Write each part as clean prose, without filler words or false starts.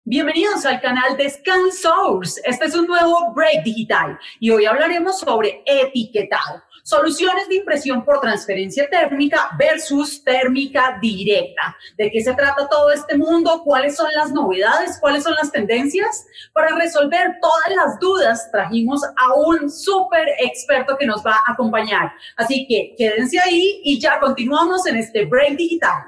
Bienvenidos al canal de ScanSource. Este es un nuevo break digital y hoy hablaremos sobre etiquetado, soluciones de impresión por transferencia térmica versus térmica directa. ¿De qué se trata todo este mundo? ¿Cuáles son las novedades? ¿Cuáles son las tendencias? Para resolver todas las dudas trajimos a un súper experto que nos va a acompañar. Así que quédense ahí y ya continuamos en este break digital.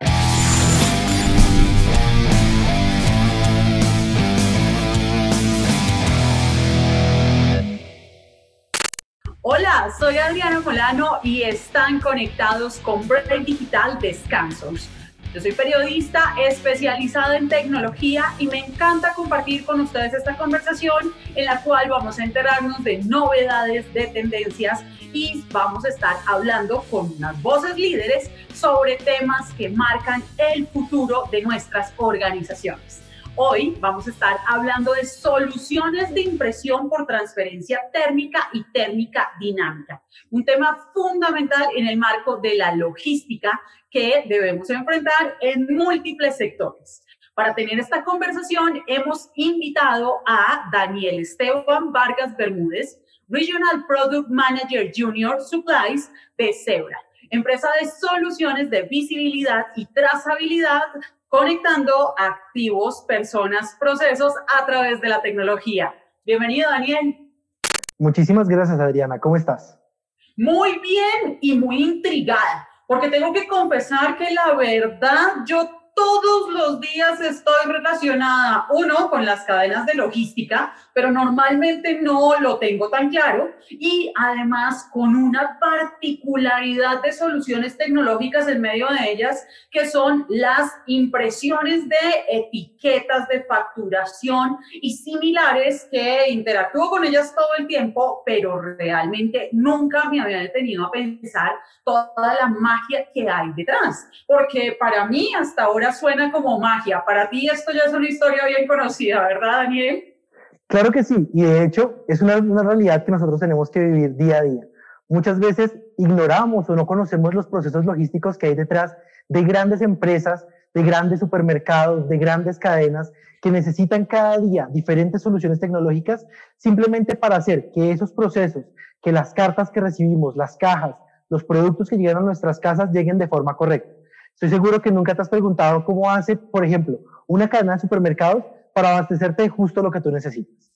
Hola, soy Adriana Molano y están conectados con Break Digital de ScanSource. Yo soy periodista especializada en tecnología y me encanta compartir con ustedes esta conversación en la cual vamos a enterarnos de novedades, de tendencias y vamos a estar hablando con unas voces líderes sobre temas que marcan el futuro de nuestras organizaciones. Hoy vamos a estar hablando de soluciones de impresión por transferencia térmica y térmica dinámica, un tema fundamental en el marco de la logística que debemos enfrentar en múltiples sectores. Para tener esta conversación hemos invitado a Daniel Esteban Vargas Bermúdez, Regional Product Manager Junior Supplies de Zebra, empresa de soluciones de visibilidad y trazabilidad conectando activos, personas, procesos a través de la tecnología. Bienvenido, Daniel. Muchísimas gracias, Adriana. ¿Cómo estás? Muy bien y muy intrigada, porque tengo que confesar que la verdad yo todos los días estoy relacionada, uno, con las cadenas de logística, pero normalmente no lo tengo tan claro, y además con una particularidad de soluciones tecnológicas en medio de ellas, que son las impresiones de etiquetas de facturación y similares, que interactúo con ellas todo el tiempo, pero realmente nunca me había detenido a pensar toda la magia que hay detrás, porque para mí hasta ahora suena como magia. Para ti esto ya es una historia bien conocida, ¿verdad, Daniel? Claro que sí, y de hecho es una realidad que nosotros tenemos que vivir día a día. Muchas veces ignoramos o no conocemos los procesos logísticos que hay detrás de grandes empresas, de grandes supermercados, de grandes cadenas que necesitan cada día diferentes soluciones tecnológicas simplemente para hacer que esos procesos, que las cartas que recibimos, las cajas, los productos que llegan a nuestras casas lleguen de forma correcta. Estoy seguro que nunca te has preguntado cómo hace, por ejemplo, una cadena de supermercados para abastecerte de justo lo que tú necesitas.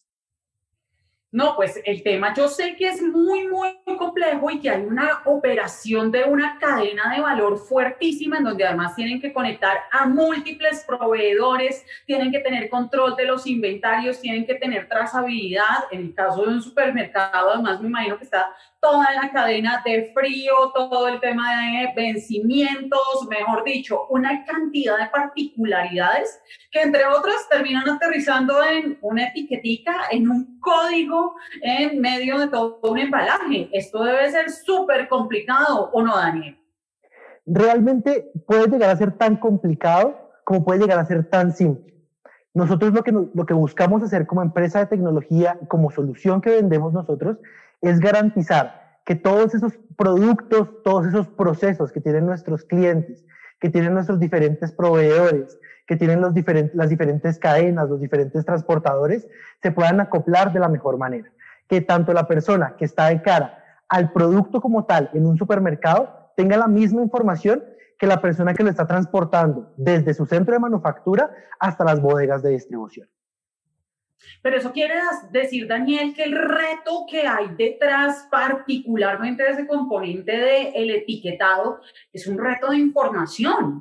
No, pues el tema yo sé que es muy complejo y que hay una operación de una cadena de valor fuertísima en donde además tienen que conectar a múltiples proveedores, tienen que tener control de los inventarios, tienen que tener trazabilidad. En el caso de un supermercado, además me imagino que está toda la cadena de frío, todo el tema de vencimientos, mejor dicho, una cantidad de particularidades que entre otras terminan aterrizando en una etiquetica, en un código, en medio de todo un embalaje. Esto debe ser súper complicado, ¿o no, Daniel? Realmente puede llegar a ser tan complicado como puede llegar a ser tan simple. Nosotros lo que buscamos hacer como empresa de tecnología, como solución que vendemos nosotros, es garantizar que todos esos productos, todos esos procesos que tienen nuestros clientes, que tienen nuestros diferentes proveedores, que tienen las diferentes cadenas, los diferentes transportadores, se puedan acoplar de la mejor manera. Que tanto la persona que está de cara al producto como tal en un supermercado tenga la misma información que la persona que lo está transportando desde su centro de manufactura hasta las bodegas de distribución. Pero eso quiere decir, Daniel, que el reto que hay detrás, particularmente de ese componente del etiquetado, es un reto de información.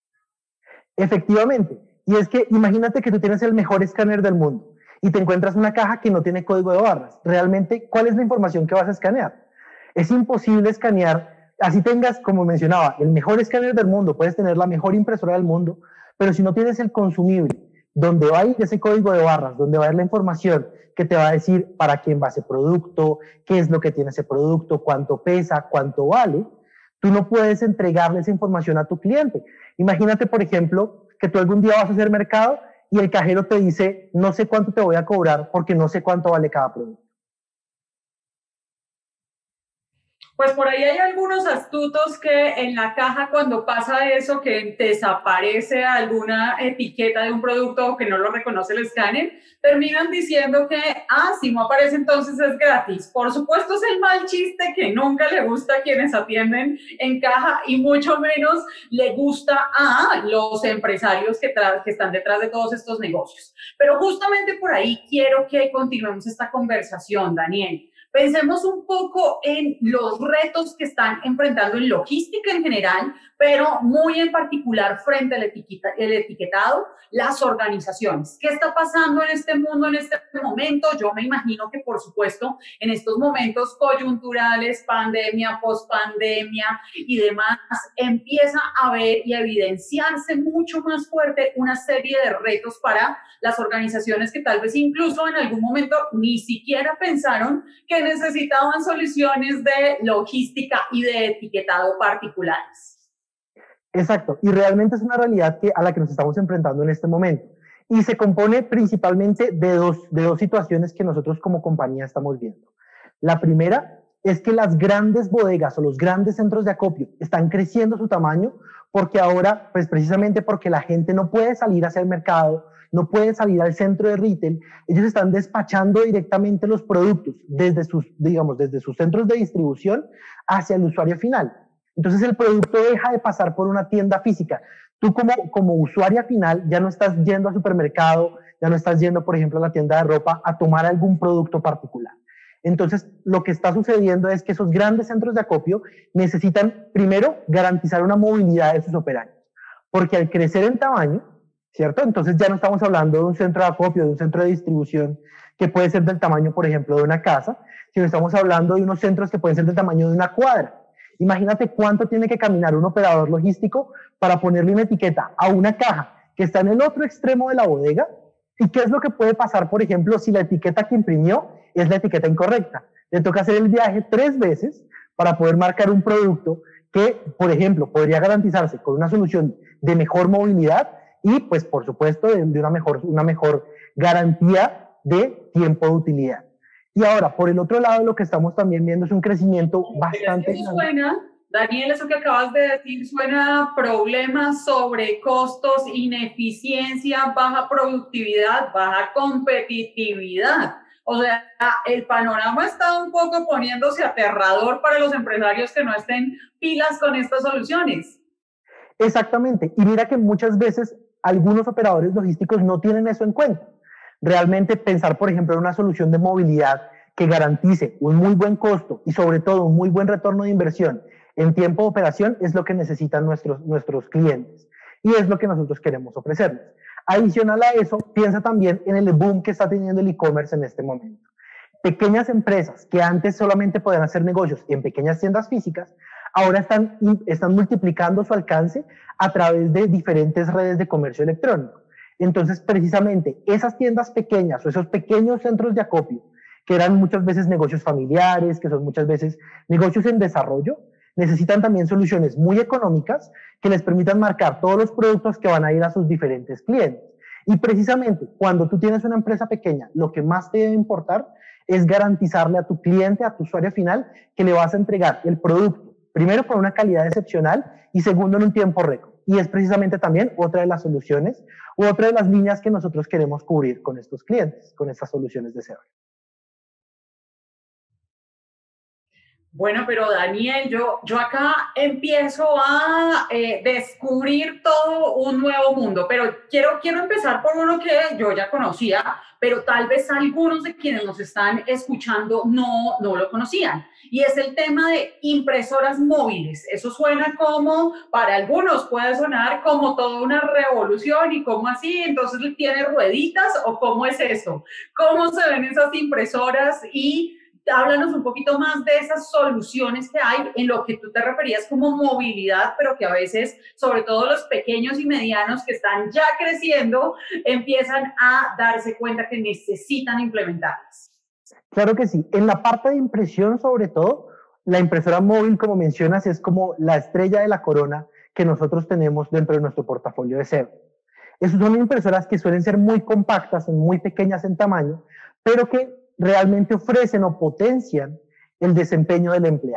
Efectivamente, y es que imagínate que tú tienes el mejor escáner del mundo y te encuentras una caja que no tiene código de barras. Realmente, ¿cuál es la información que vas a escanear? Es imposible escanear, así tengas, como mencionaba, el mejor escáner del mundo, puedes tener la mejor impresora del mundo, pero si no tienes el consumible, donde va a ir ese código de barras, donde va a ir la información que te va a decir para quién va ese producto, qué es lo que tiene ese producto, cuánto pesa, cuánto vale, tú no puedes entregarle esa información a tu cliente. Imagínate, por ejemplo, que tú algún día vas a hacer mercado y el cajero te dice, no sé cuánto te voy a cobrar porque no sé cuánto vale cada producto. Pues por ahí hay algunos astutos que en la caja cuando pasa eso, que desaparece alguna etiqueta de un producto o que no lo reconoce el escáner, terminan diciendo que, si no aparece entonces es gratis. Por supuesto es el mal chiste que nunca le gusta a quienes atienden en caja y mucho menos le gusta a los empresarios que están detrás de todos estos negocios. Pero justamente por ahí quiero que continuemos esta conversación, Daniel. Pensemos un poco en los retos que están enfrentando en logística en general, pero muy en particular frente al etiquetado, las organizaciones. ¿Qué está pasando en este mundo en este momento? Yo me imagino que, por supuesto, en estos momentos coyunturales, pandemia, pospandemia y demás, empieza a ver y a evidenciarse mucho más fuerte una serie de retos para las organizaciones que tal vez incluso en algún momento ni siquiera pensaron que necesitaban soluciones de logística y de etiquetado particulares. Exacto, y realmente es una realidad a la que nos estamos enfrentando en este momento. Y se compone principalmente de dos situaciones que nosotros como compañía estamos viendo. La primera es que las grandes bodegas o los grandes centros de acopio están creciendo su tamaño porque ahora, pues precisamente porque la gente no puede salir hacia el mercado, no puede salir al centro de retail, ellos están despachando directamente los productos desde sus centros de distribución hacia el usuario final. Entonces el producto deja de pasar por una tienda física. Tú como usuaria final ya no estás yendo al supermercado, ya no estás yendo, por ejemplo, a la tienda de ropa a tomar algún producto particular. Entonces, lo que está sucediendo es que esos grandes centros de acopio necesitan, primero, garantizar una movilidad de sus operarios. Porque al crecer en tamaño, ¿cierto? Entonces ya no estamos hablando de un centro de acopio, de un centro de distribución que puede ser del tamaño, por ejemplo, de una casa, sino estamos hablando de unos centros que pueden ser del tamaño de una cuadra. Imagínate cuánto tiene que caminar un operador logístico para ponerle una etiqueta a una caja que está en el otro extremo de la bodega. ¿Y qué es lo que puede pasar, por ejemplo, si la etiqueta que imprimió es la etiqueta incorrecta? Le toca hacer el viaje 3 veces para poder marcar un producto que, por ejemplo, podría garantizarse con una solución de mejor movilidad y, pues, por supuesto, de una mejor garantía de tiempo de utilidad. Y ahora, por el otro lado, lo que estamos también viendo es un crecimiento bastante grande. Suena, Daniel, eso que acabas de decir suena a problemas sobre costos, ineficiencia, baja productividad, baja competitividad. O sea, el panorama está un poco poniéndose aterrador para los empresarios que no estén pilas con estas soluciones. Exactamente. Y mira que muchas veces algunos operadores logísticos no tienen eso en cuenta. Realmente pensar, por ejemplo, en una solución de movilidad que garantice un muy buen costo y sobre todo un muy buen retorno de inversión en tiempo de operación es lo que necesitan nuestros clientes y es lo que nosotros queremos ofrecerles. Adicional a eso, piensa también en el boom que está teniendo el e-commerce en este momento. Pequeñas empresas que antes solamente podían hacer negocios en pequeñas tiendas físicas, ahora están multiplicando su alcance a través de diferentes redes de comercio electrónico. Entonces, precisamente, esas tiendas pequeñas o esos pequeños centros de acopio, que eran muchas veces negocios familiares, que son muchas veces negocios en desarrollo, necesitan también soluciones muy económicas que les permitan marcar todos los productos que van a ir a sus diferentes clientes. Y precisamente, cuando tú tienes una empresa pequeña, lo que más te debe importar es garantizarle a tu cliente, a tu usuario final, que le vas a entregar el producto, primero con una calidad excepcional y segundo en un tiempo récord. Y es precisamente también otra de las soluciones u otra de las líneas que nosotros queremos cubrir con estos clientes, con estas soluciones de CRM. Bueno, pero Daniel, yo acá empiezo a descubrir todo un nuevo mundo, pero quiero empezar por uno que yo ya conocía, pero tal vez algunos de quienes nos están escuchando no lo conocían. Y es el tema de impresoras móviles. Eso suena como, para algunos puede sonar como toda una revolución y cómo así, entonces tiene rueditas o cómo es eso. ¿Cómo se ven esas impresoras? Y háblanos un poquito más de esas soluciones que hay en lo que tú te referías como movilidad, pero que a veces, sobre todo los pequeños y medianos que están ya creciendo, empiezan a darse cuenta que necesitan implementarlas. Claro que sí. En la parte de impresión, sobre todo, la impresora móvil, como mencionas, es como la estrella de la corona que nosotros tenemos dentro de nuestro portafolio de SEO. Esas son impresoras que suelen ser muy compactas, son muy pequeñas en tamaño, pero que realmente ofrecen o potencian el desempeño del empleado.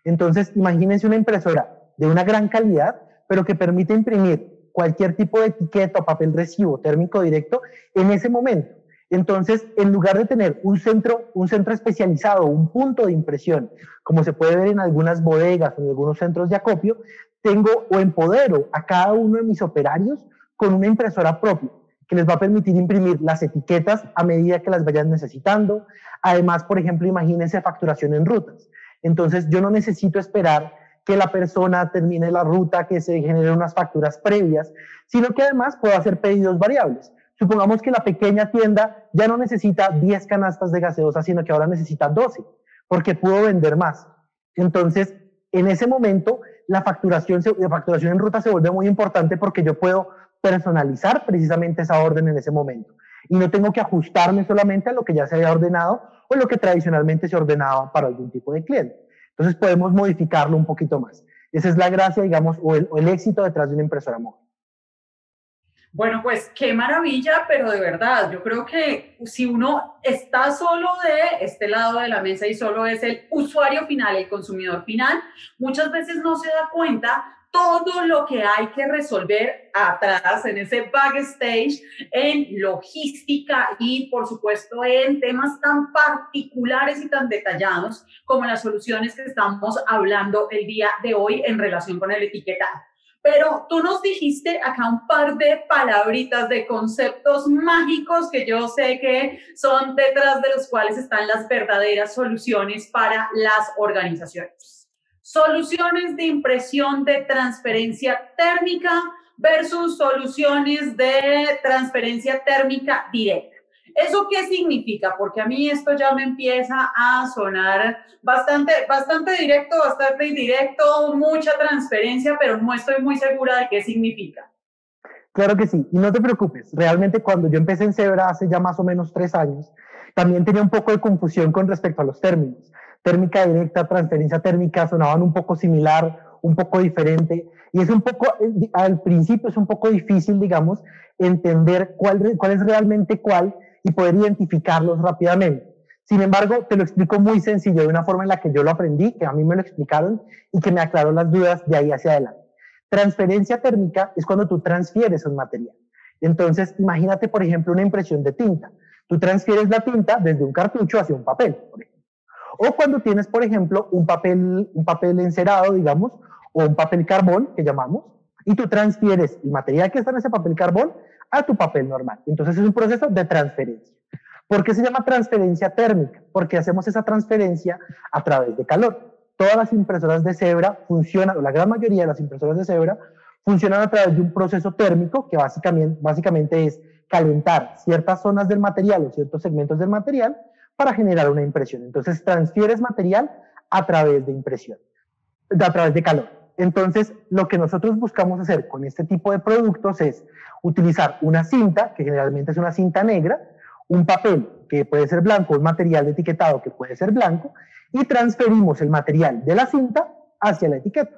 Entonces, imagínense una impresora de una gran calidad, pero que permite imprimir cualquier tipo de etiqueta o papel recibo térmico directo en ese momento. Entonces, en lugar de tener un centro especializado, un punto de impresión, como se puede ver en algunas bodegas o en algunos centros de acopio, tengo o empodero a cada uno de mis operarios con una impresora propia que les va a permitir imprimir las etiquetas a medida que las vayan necesitando. Además, por ejemplo, imagínense facturación en rutas. Entonces, yo no necesito esperar que la persona termine la ruta, que se generen unas facturas previas, sino que además puedo hacer pedidos variables. Supongamos que la pequeña tienda ya no necesita 10 canastas de gaseosa, sino que ahora necesita 12, porque pudo vender más. Entonces, en ese momento, la facturación en ruta se vuelve muy importante porque yo puedo personalizar precisamente esa orden en ese momento. Y no tengo que ajustarme solamente a lo que ya se había ordenado o lo que tradicionalmente se ordenaba para algún tipo de cliente. Entonces podemos modificarlo un poquito más. Esa es la gracia, digamos, o el éxito detrás de una impresora móvil. Bueno, pues qué maravilla, pero de verdad, yo creo que si uno está solo de este lado de la mesa y solo es el usuario final, el consumidor final, muchas veces no se da cuenta todo lo que hay que resolver atrás, en ese backstage, en logística y, por supuesto, en temas tan particulares y tan detallados como las soluciones que estamos hablando el día de hoy en relación con el etiquetado. Pero tú nos dijiste acá un par de palabritas, de conceptos mágicos que yo sé que son detrás de los cuales están las verdaderas soluciones para las organizaciones. Soluciones de impresión de transferencia térmica versus soluciones de transferencia térmica directa. ¿Eso qué significa? Porque a mí esto ya me empieza a sonar bastante directo, bastante indirecto, mucha transferencia, pero no estoy muy segura de qué significa. Claro que sí, y no te preocupes, realmente cuando yo empecé en Zebra hace ya más o menos 3 años, también tenía un poco de confusión con respecto a los términos. Térmica directa, transferencia térmica sonaban un poco similar, un poco diferente, y es un poco, al principio es un poco difícil, digamos, entender cuál es realmente cuál y poder identificarlos rápidamente. Sin embargo, te lo explico muy sencillo, de una forma en la que yo lo aprendí, que a mí me lo explicaron y que me aclaró las dudas de ahí hacia adelante. Transferencia térmica es cuando tú transfieres un material. Entonces, imagínate, por ejemplo, una impresión de tinta. Tú transfieres la tinta desde un cartucho hacia un papel, por ejemplo. O cuando tienes, por ejemplo, un papel encerado, digamos, o un papel carbón, que llamamos, y tú transfieres el material que está en ese papel carbón a tu papel normal. Entonces es un proceso de transferencia. ¿Por qué se llama transferencia térmica? Porque hacemos esa transferencia a través de calor. Todas las impresoras de Zebra funcionan, o la gran mayoría de las impresoras de Zebra, funcionan a través de un proceso térmico que básicamente es calentar ciertas zonas del material o ciertos segmentos del material para generar una impresión. Entonces transfieres material a través de impresión, a través de calor. Entonces, lo que nosotros buscamos hacer con este tipo de productos es utilizar una cinta, que generalmente es una cinta negra, un papel que puede ser blanco, un material de etiquetado que puede ser blanco, y transferimos el material de la cinta hacia la etiqueta.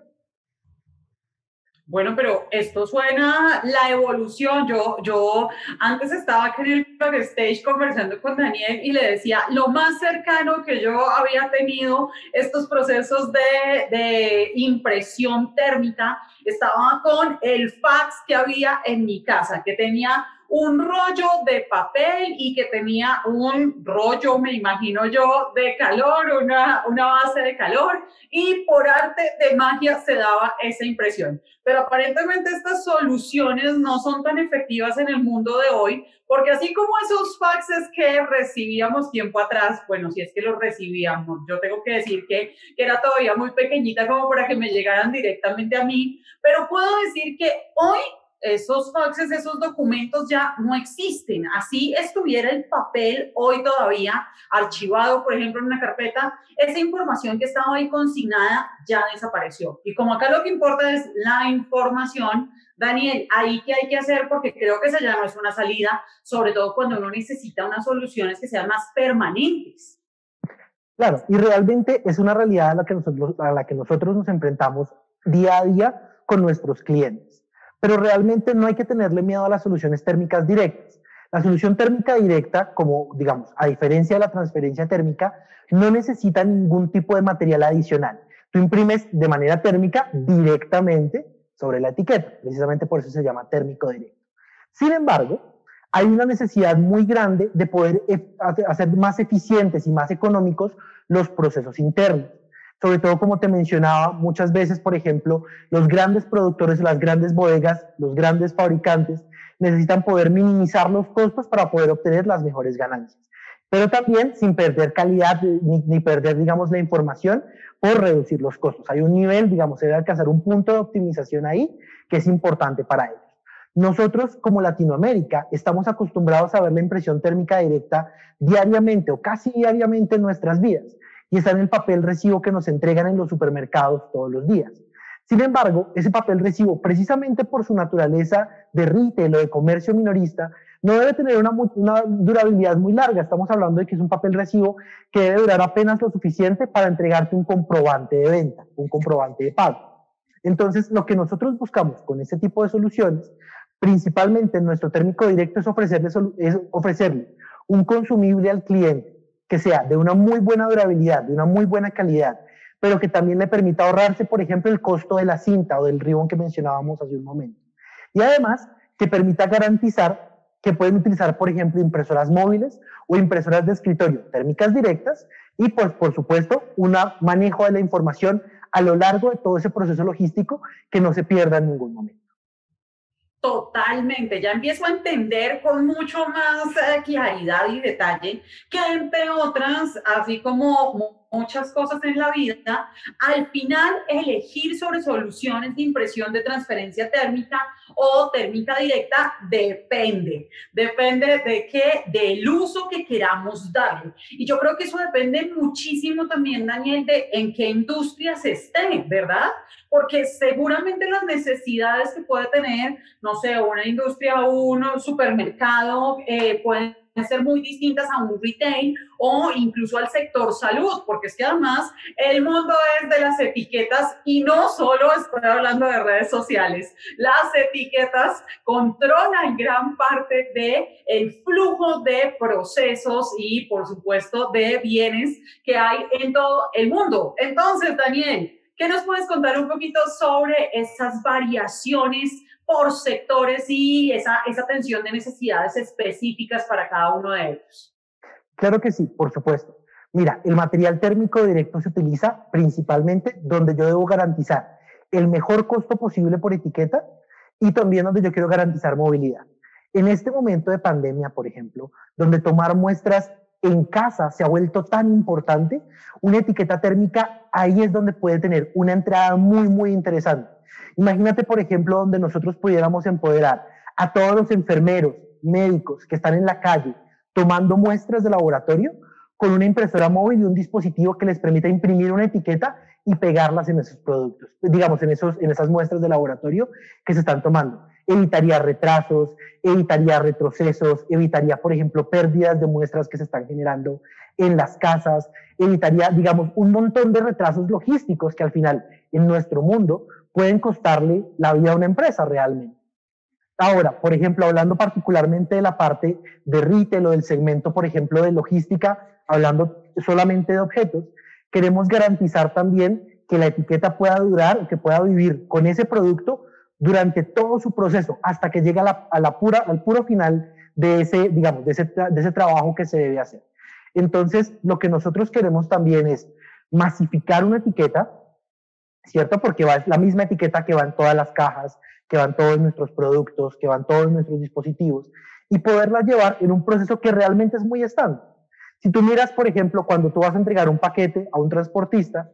Bueno, pero esto suena la evolución. Yo antes estaba aquí en el backstage conversando con Daniel y le decía, lo más cercano que yo había tenido estos procesos de impresión térmica estaba con el fax que había en mi casa, que tenía un rollo de papel y que tenía un rollo, me imagino yo, de calor, una base de calor, y por arte de magia se daba esa impresión. Pero aparentemente estas soluciones no son tan efectivas en el mundo de hoy, porque así como esos faxes que recibíamos tiempo atrás, bueno, si es que los recibíamos, yo tengo que decir que era todavía muy pequeñita como para que me llegaran directamente a mí, pero puedo decir que hoy esos faxes, esos documentos ya no existen. Así estuviera el papel hoy todavía archivado, por ejemplo, en una carpeta, esa información que estaba ahí consignada ya desapareció. Y como acá lo que importa es la información, Daniel, ¿ahí qué hay que hacer? Porque creo que esa ya no es una salida, sobre todo cuando uno necesita unas soluciones que sean más permanentes. Claro, y realmente es una realidad a la que nosotros nos enfrentamos día a día con nuestros clientes. Pero realmente no hay que tenerle miedo a las soluciones térmicas directas. La solución térmica directa, como digamos, a diferencia de la transferencia térmica, no necesita ningún tipo de material adicional. Tú imprimes de manera térmica directamente sobre la etiqueta, precisamente por eso se llama térmico directo. Sin embargo, hay una necesidad muy grande de poder hacer más eficientes y más económicos los procesos internos. Sobre todo, como te mencionaba, muchas veces, por ejemplo, los grandes productores, las grandes bodegas, los grandes fabricantes necesitan poder minimizar los costos para poder obtener las mejores ganancias, pero también sin perder calidad ni perder, digamos, la información por reducir los costos. Hay un nivel, digamos, se debe alcanzar un punto de optimización ahí que es importante para ellos. Nosotros, como Latinoamérica, estamos acostumbrados a ver la impresión térmica directa diariamente o casi diariamente en nuestras vidas, y está en el papel recibo que nos entregan en los supermercados todos los días. Sin embargo, ese papel recibo, precisamente por su naturaleza de retail o de comercio minorista, no debe tener una durabilidad muy larga. Estamos hablando de que es un papel recibo que debe durar apenas lo suficiente para entregarte un comprobante de venta, un comprobante de pago. Entonces, lo que nosotros buscamos con este tipo de soluciones, principalmente en nuestro térmico directo, es ofrecerle un consumible al cliente que sea de una muy buena durabilidad, de una muy buena calidad, pero que también le permita ahorrarse, por ejemplo, el costo de la cinta o del ribbon que mencionábamos hace un momento. Y además, que permita garantizar que pueden utilizar, por ejemplo, impresoras móviles o impresoras de escritorio térmicas directas y, pues, por supuesto, un manejo de la información a lo largo de todo ese proceso logístico que no se pierda en ningún momento. Totalmente, ya empiezo a entender con mucho más claridad y detalle que entre otras, así como muchas cosas en la vida, al final elegir sobre soluciones de impresión de transferencia térmica o térmica directa depende de qué, del uso que queramos darle. Y yo creo que eso depende muchísimo también, Daniel, de en qué industria se esté, ¿verdad? Porque seguramente las necesidades que puede tener, no sé, una industria o un supermercado pueden ser muy distintas a un retail o incluso al sector salud, porque es que además el mundo es de las etiquetas y no solo estoy hablando de redes sociales. Las etiquetas controlan gran parte del flujo de procesos y, por supuesto, de bienes que hay en todo el mundo. Entonces, Daniel, ¿qué nos puedes contar un poquito sobre esas variaciones por sectores y esa atención de necesidades específicas para cada uno de ellos? Claro que sí, por supuesto. Mira, el material térmico directo se utiliza principalmente donde yo debo garantizar el mejor costo posible por etiqueta y también donde yo quiero garantizar movilidad. En este momento de pandemia, por ejemplo, donde tomar muestras en casa se ha vuelto tan importante, una etiqueta térmica ahí es donde puede tener una entrada muy, muy interesante. Imagínate, por ejemplo, donde nosotros pudiéramos empoderar a todos los enfermeros, médicos que están en la calle tomando muestras de laboratorio con una impresora móvil y un dispositivo que les permita imprimir una etiqueta y pegarlas en esos productos, digamos, en esas muestras de laboratorio que se están tomando. Evitaría retrasos, evitaría retrocesos, evitaría, por ejemplo, pérdidas de muestras que se están generando en las casas, evitaría, digamos, un montón de retrasos logísticos que al final en nuestro mundo pueden costarle la vida a una empresa realmente. Ahora, por ejemplo, hablando particularmente de la parte de retail o del segmento, por ejemplo, de logística, hablando solamente de objetos, queremos garantizar también que la etiqueta pueda durar, que pueda vivir con ese producto durante todo su proceso, hasta que llegue al puro final de ese, digamos, de ese trabajo que se debe hacer. Entonces, lo que nosotros queremos también es masificar una etiqueta, ¿cierto? Porque es la misma etiqueta que va en todas las cajas, que van todos nuestros productos, que van todos nuestros dispositivos, y poderla llevar en un proceso que realmente es muy estándar. Si tú miras, por ejemplo, cuando tú vas a entregar un paquete a un transportista,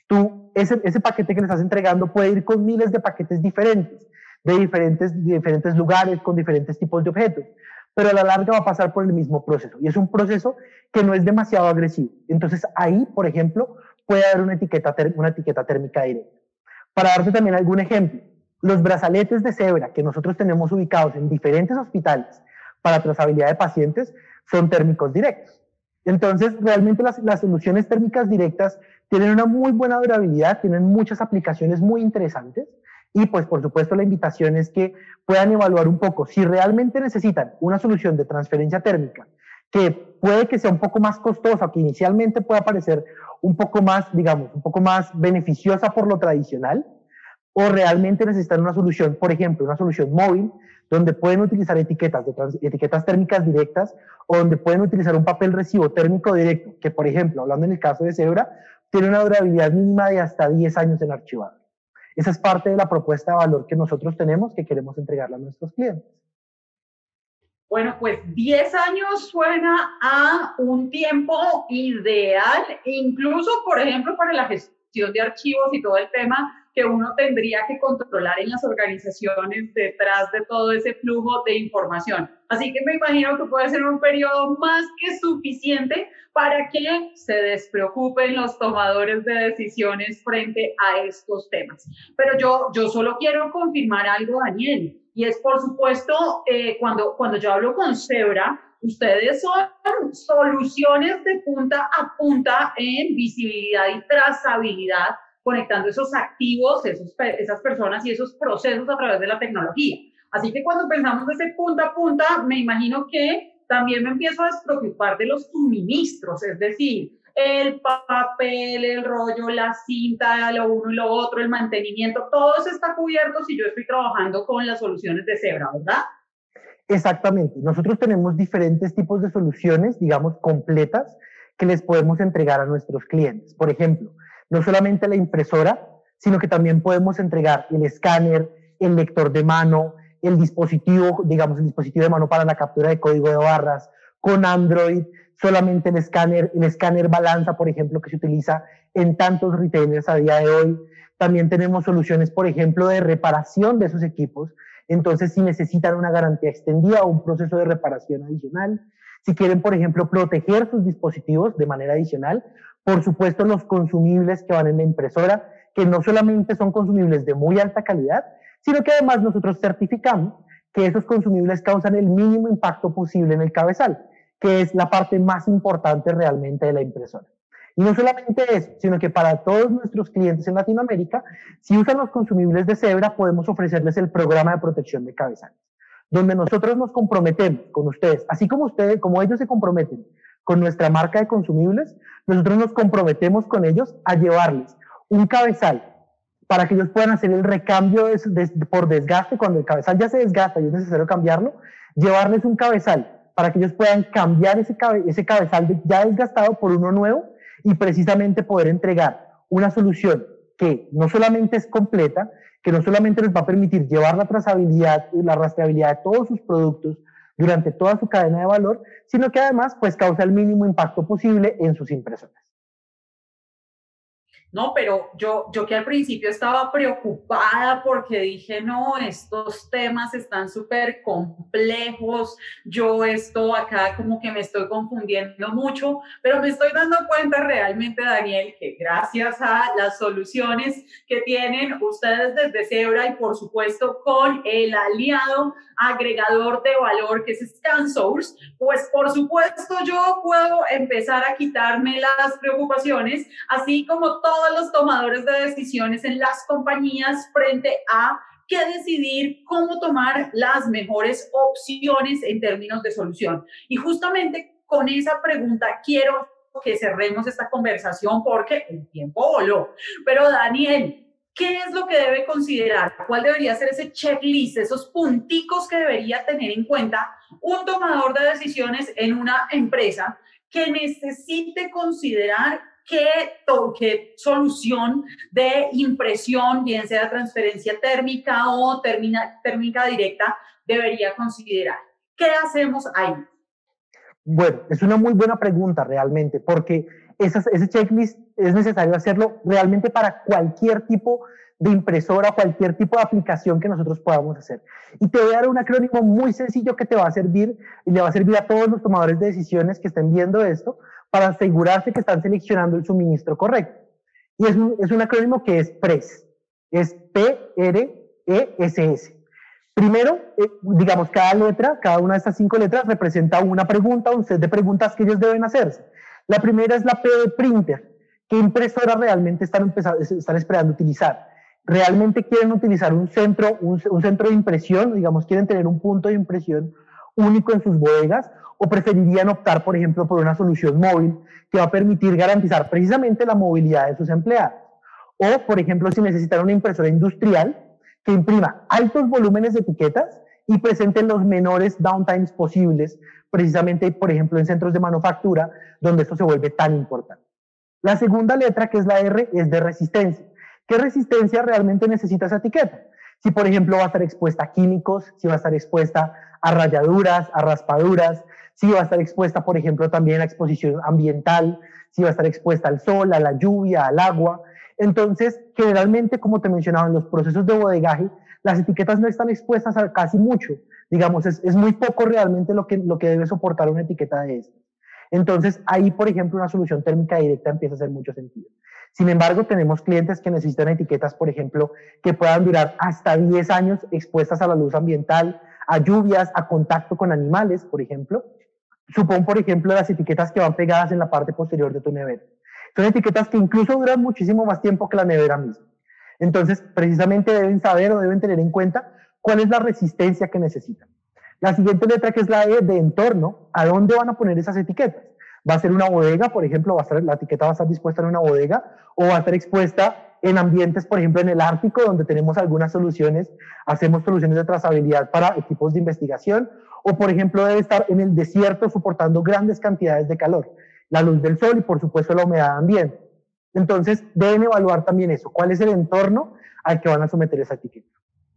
ese paquete que le estás entregando puede ir con miles de paquetes diferentes, de diferentes lugares, con diferentes tipos de objetos, pero a la larga va a pasar por el mismo proceso, y es un proceso que no es demasiado agresivo. Entonces ahí, por ejemplo, puede haber una etiqueta térmica directa. Para darte también algún ejemplo, los brazaletes de cebra que nosotros tenemos ubicados en diferentes hospitales para trazabilidad de pacientes son térmicos directos. Entonces, realmente las soluciones térmicas directas tienen una muy buena durabilidad, tienen muchas aplicaciones muy interesantes y, pues, por supuesto, la invitación es que puedan evaluar un poco si realmente necesitan una solución de transferencia térmica que puede que sea un poco más costosa, que inicialmente pueda parecer un poco más, digamos, un poco más beneficiosa por lo tradicional, o realmente necesitan una solución, por ejemplo, una solución móvil, donde pueden utilizar etiquetas térmicas directas, o donde pueden utilizar un papel recibo térmico directo, que por ejemplo, hablando en el caso de Zebra, tiene una durabilidad mínima de hasta 10 años en archivado. Esa es parte de la propuesta de valor que nosotros tenemos, que queremos entregarle a nuestros clientes. Bueno, pues 10 años suena a un tiempo ideal, incluso, por ejemplo, para la gestión de archivos y todo el tema que uno tendría que controlar en las organizaciones detrás de todo ese flujo de información. Así que me imagino que puede ser un periodo más que suficiente para que se despreocupen los tomadores de decisiones frente a estos temas. Pero yo solo quiero confirmar algo, Daniel, y es, por supuesto, cuando yo hablo con Zebra, ustedes son soluciones de punta a punta en visibilidad y trazabilidad, conectando esos activos, esas personas y esos procesos a través de la tecnología. Así que cuando pensamos de ese punta a punta, me imagino que también me empiezo a despreocupar de los suministros, es decir, el papel, el rollo, la cinta, lo uno y lo otro, el mantenimiento, todo eso está cubierto si yo estoy trabajando con las soluciones de Zebra, ¿verdad? Exactamente. Nosotros tenemos diferentes tipos de soluciones, digamos, completas, que les podemos entregar a nuestros clientes. Por ejemplo, no solamente la impresora, sino que también podemos entregar el escáner, el lector de mano, el dispositivo, digamos, el dispositivo de mano para la captura de código de barras, con Android, solamente el escáner balanza, por ejemplo, que se utiliza en tantos retailers a día de hoy. También tenemos soluciones, por ejemplo, de reparación de esos equipos. Entonces, si necesitan una garantía extendida o un proceso de reparación adicional, si quieren, por ejemplo, proteger sus dispositivos de manera adicional, por supuesto, los consumibles que van en la impresora, que no solamente son consumibles de muy alta calidad, sino que además nosotros certificamos que esos consumibles causan el mínimo impacto posible en el cabezal, que es la parte más importante realmente de la impresora. Y no solamente eso, sino que para todos nuestros clientes en Latinoamérica, si usan los consumibles de Zebra, podemos ofrecerles el programa de protección de cabezales, donde nosotros nos comprometemos con ustedes, así como ustedes, como ellos se comprometen con nuestra marca de consumibles, nosotros nos comprometemos con ellos a llevarles un cabezal para que ellos puedan hacer el recambio por desgaste, cuando el cabezal ya se desgasta y es necesario cambiarlo, llevarles un cabezal para que ellos puedan cambiar ese cabezal ya desgastado por uno nuevo y precisamente poder entregar una solución que no solamente es completa, que no solamente les va a permitir llevar la trazabilidad y la rastreabilidad de todos sus productos durante toda su cadena de valor, sino que además pues causa el mínimo impacto posible en sus impresoras. No, pero yo que al principio estaba preocupada porque dije, no, estos temas están súper complejos, yo esto acá como que me estoy confundiendo mucho, pero me estoy dando cuenta realmente, Daniel, que gracias a las soluciones que tienen ustedes desde Zebra y por supuesto con el aliado agregador de valor que es ScanSource, pues por supuesto yo puedo empezar a quitarme las preocupaciones, así como todos los tomadores de decisiones en las compañías frente a qué decidir, cómo tomar las mejores opciones en términos de solución. Y justamente con esa pregunta quiero que cerremos esta conversación porque el tiempo voló. Pero Daniel, ¿qué es lo que debe considerar? ¿Cuál debería ser ese checklist, esos punticos que debería tener en cuenta un tomador de decisiones en una empresa que necesite considerar qué solución de impresión, bien sea transferencia térmica o térmica directa, debería considerar? ¿Qué hacemos ahí? Bueno, es una muy buena pregunta realmente, porque ese checklist es necesario hacerlo realmente para cualquier tipo de impresora, cualquier tipo de aplicación que nosotros podamos hacer. Y te voy a dar un acrónimo muy sencillo que te va a servir y le va a servir a todos los tomadores de decisiones que estén viendo esto para asegurarse que están seleccionando el suministro correcto. Y es un acrónimo que es PRESS, es P-R-E-S-S. Primero, digamos, cada una de estas 5 letras representa una pregunta, un set de preguntas que ellos deben hacerse. La primera es la P de printer. ¿Qué impresora realmente están esperando utilizar? ¿Realmente quieren utilizar un centro de impresión? Digamos, quieren tener un punto de impresión único en sus bodegas, o preferirían optar, por ejemplo, por una solución móvil que va a permitir garantizar precisamente la movilidad de sus empleados. O, por ejemplo, si necesitan una impresora industrial que imprima altos volúmenes de etiquetas y presente los menores downtimes posibles, precisamente, por ejemplo, en centros de manufactura, donde esto se vuelve tan importante. La segunda letra, que es la R, es de resistencia. ¿Qué resistencia realmente necesita esa etiqueta? Si, por ejemplo, va a estar expuesta a químicos, si va a estar expuesta a rayaduras, a raspaduras, si va a estar expuesta, por ejemplo, también a exposición ambiental, si va a estar expuesta al sol, a la lluvia, al agua. Entonces, generalmente, como te mencionaba, en los procesos de bodegaje, las etiquetas no están expuestas a casi mucho. Digamos, es muy poco realmente lo que debe soportar una etiqueta de estas. Entonces, ahí, por ejemplo, una solución térmica directa empieza a hacer mucho sentido. Sin embargo, tenemos clientes que necesitan etiquetas, por ejemplo, que puedan durar hasta 10 años expuestas a la luz ambiental, a lluvias, a contacto con animales, por ejemplo. Supón, por ejemplo, las etiquetas que van pegadas en la parte posterior de tu nevera. Son etiquetas que incluso duran muchísimo más tiempo que la nevera misma. Entonces, precisamente deben saber o deben tener en cuenta cuál es la resistencia que necesitan. La siguiente letra, que es la E de entorno, ¿a dónde van a poner esas etiquetas? ¿Va a ser una bodega, por ejemplo? La etiqueta va a estar dispuesta en una bodega o va a estar expuesta en ambientes, por ejemplo, en el Ártico, donde tenemos algunas soluciones, hacemos soluciones de trazabilidad para equipos de investigación, o por ejemplo debe estar en el desierto soportando grandes cantidades de calor, la luz del sol y por supuesto la humedad ambiente. Entonces deben evaluar también eso, cuál es el entorno al que van a someter esa etiqueta.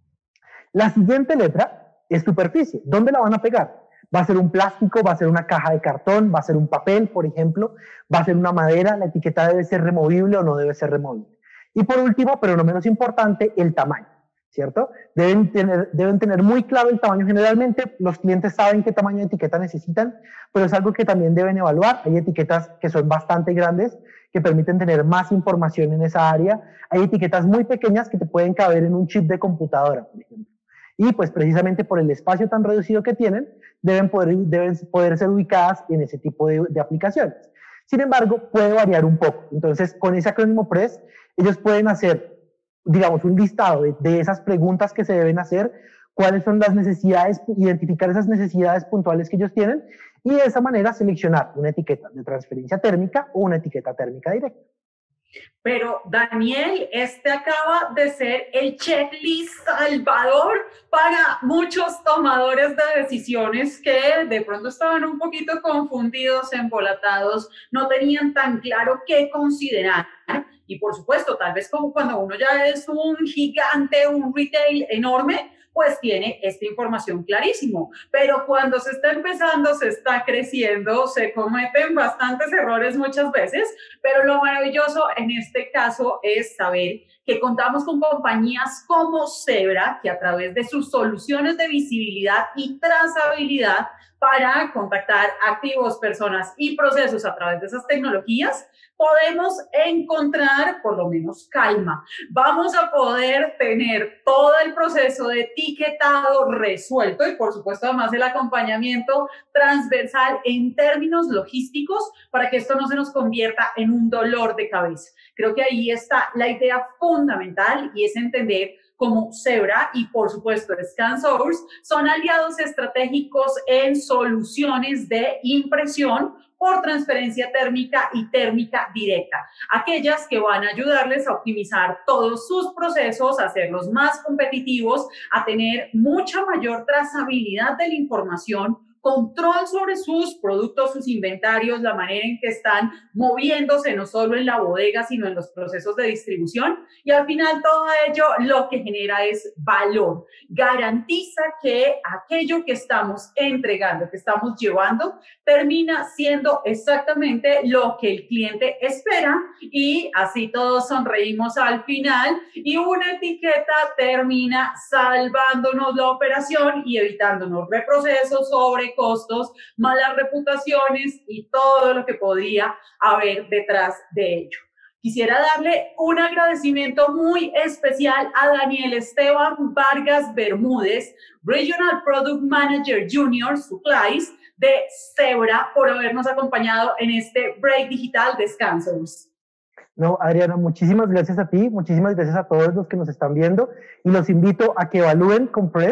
La siguiente letra es superficie. ¿Dónde la van a pegar? ¿Va a ser un plástico? ¿Va a ser una caja de cartón? ¿Va a ser un papel, por ejemplo? ¿Va a ser una madera? ¿La etiqueta debe ser removible o no debe ser removible? Y por último, pero no menos importante, el tamaño, ¿cierto? Deben tener muy claro el tamaño. Generalmente los clientes saben qué tamaño de etiqueta necesitan, pero es algo que también deben evaluar. Hay etiquetas que son bastante grandes, que permiten tener más información en esa área. Hay etiquetas muy pequeñas que te pueden caber en un chip de computadora, por ejemplo. Y pues precisamente por el espacio tan reducido que tienen, deben poder ser ubicadas en ese tipo de aplicaciones. Sin embargo, puede variar un poco. Entonces, con ese acrónimo PRESS, ellos pueden hacer, digamos, un listado de esas preguntas que se deben hacer, cuáles son las necesidades, identificar esas necesidades puntuales que ellos tienen y de esa manera seleccionar una etiqueta de transferencia térmica o una etiqueta térmica directa. Pero Daniel, este acaba de ser el checklist salvador para muchos tomadores de decisiones que de pronto estaban un poquito confundidos, embolatados, no tenían tan claro qué considerar. Y por supuesto, tal vez como cuando uno ya es un gigante, un retail enorme, pues tiene esta información clarísimo. Pero cuando se está empezando, se está creciendo, se cometen bastantes errores muchas veces, pero lo maravilloso en este caso es saber que contamos con compañías como Zebra, que a través de sus soluciones de visibilidad y trazabilidad para contactar activos, personas y procesos a través de esas tecnologías, podemos encontrar por lo menos calma. Vamos a poder tener todo el proceso de etiquetado resuelto y por supuesto además el acompañamiento transversal en términos logísticos para que esto no se nos convierta en un dolor de cabeza. Creo que ahí está la idea fundamental y es entender como Zebra y por supuesto ScanSource son aliados estratégicos en soluciones de impresión por transferencia térmica y térmica directa, aquellas que van a ayudarles a optimizar todos sus procesos, a hacerlos más competitivos, a tener mucha mayor trazabilidad de la información, control sobre sus productos, sus inventarios, la manera en que están moviéndose no solo en la bodega, sino en los procesos de distribución. Y al final todo ello lo que genera es valor. Garantiza que aquello que estamos entregando, que estamos llevando, termina siendo exactamente lo que el cliente espera y así todos sonreímos al final y una etiqueta termina salvándonos la operación y evitándonos reprocesos, sobrecostos, malas reputaciones y todo lo que podría haber detrás de ello. Quisiera darle un agradecimiento muy especial a Daniel Esteban Vargas Bermúdez, Regional Product Manager Junior Supplies de Zebra, por habernos acompañado en este break digital de ScanSource. No, Adriana, muchísimas gracias a ti, muchísimas gracias a todos los que nos están viendo y los invito a que evalúen con PRESS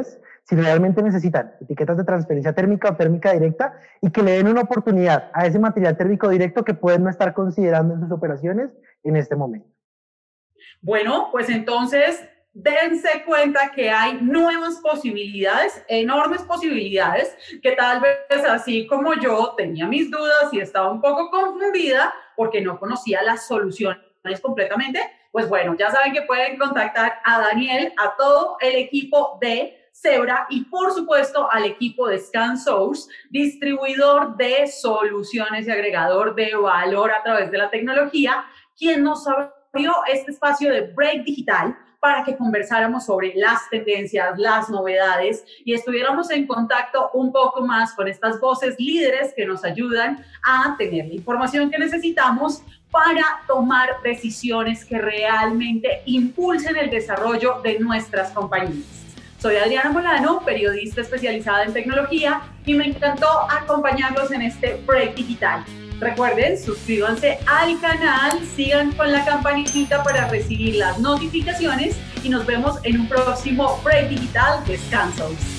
si realmente necesitan etiquetas de transferencia térmica o térmica directa y que le den una oportunidad a ese material térmico directo que pueden no estar considerando en sus operaciones en este momento. Bueno, pues entonces dense cuenta que hay nuevas posibilidades, enormes posibilidades, que tal vez así como yo tenía mis dudas y estaba un poco confundida porque no conocía las soluciones completamente, pues bueno, ya saben que pueden contactar a Daniel, a todo el equipo de Zebra y por supuesto al equipo de ScanSource, distribuidor de soluciones y agregador de valor a través de la tecnología, quien nos abrió este espacio de Break Digital para que conversáramos sobre las tendencias, las novedades y estuviéramos en contacto un poco más con estas voces líderes que nos ayudan a tener la información que necesitamos para tomar decisiones que realmente impulsen el desarrollo de nuestras compañías. Soy Adriana Molano, periodista especializada en tecnología y me encantó acompañarlos en este Break Digital. Recuerden, suscríbanse al canal, sigan con la campanita para recibir las notificaciones y nos vemos en un próximo Break Digital de ScanSource.